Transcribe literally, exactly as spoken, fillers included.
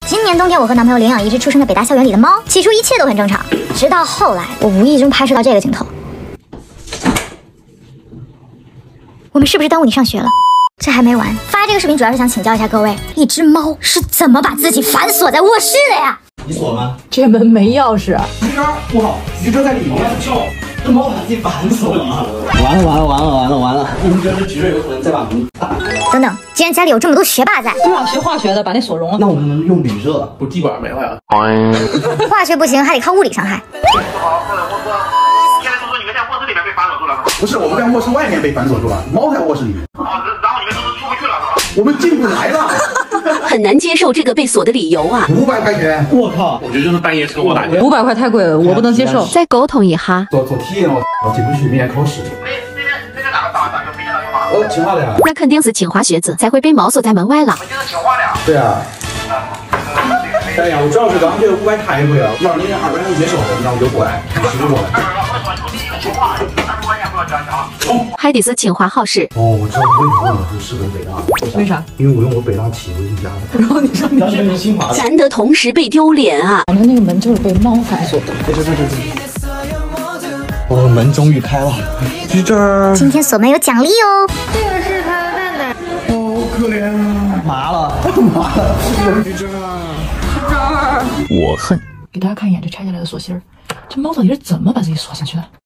今年冬天，我和男朋友领养一只出生在北大校园里的猫，起初一切都很正常，直到后来，我无意中拍摄到这个镜头。我们是不是耽误你上学了？这还没完，发这个视频主要是想请教一下各位，一只猫是怎么把自己反锁在卧室的呀？ 你锁吗？ 这门没钥匙。 橘汁不好，橘汁在里面。这猫把自己反锁了。完了完了完了完了完了！你们觉得橘汁有可能再把门打开？ 等等，既然家里有这么多学霸在， 对啊，学化学的把那锁融了。 那我们能用铝热？ 不，地板没了呀。 化学不行，还得靠物理伤害。 好，或者我说，现在都说你们在卧室里面被反锁住了。 不是，我们在卧室外面被反锁住了，猫在卧室里面。 哦，然后你们都是出不去了，是吧？ 我们进不来了。 很难接受这个被锁的理由啊！ 五百块钱，我靠！ 我觉得就是半夜车祸打劫。 五百块太贵了，我不能接受。 再沟通一下。 做做体验，我我进不去，明天考试。 那那边那边哪个打打就飞机打电话？ 哦，清华的呀。 那肯定是清华学子才会被猫锁在门外了。 我就是清华的呀。 对啊。哎呀，我主要是刚觉得五百太贵了，要是你二百能接受，那我就过来，吃过来。 还得是清华好事。 哦，我知道为什么我是适合北大。 为啥？ 因为我用我北大企微信加的。 然后你说你是清华的。 咱的同时被丢脸啊！ 反正那个门就是被猫反锁的。 对对对对对。哦，门终于开了。橘汁儿。 今天锁门有奖励哦。 这个是他的蛋蛋。 哦，可怜啊！麻了，麻了。橘汁儿。 橘汁儿。 我恨。 给大家看一眼这拆下来的锁芯儿，这猫到底是怎么把自己锁进去的？